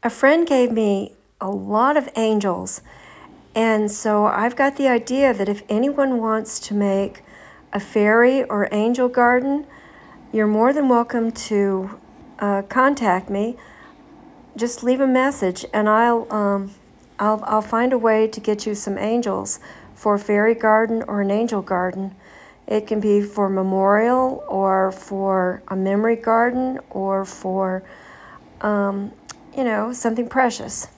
a friend gave me a lot of angels, and so I've got the idea that if anyone wants to make a fairy or angel garden, you're more than welcome to contact me. Just leave a message, and I'll find a way to get you some angels for a fairy garden or an angel garden. It can be for memorial or for a memory garden or for, something precious.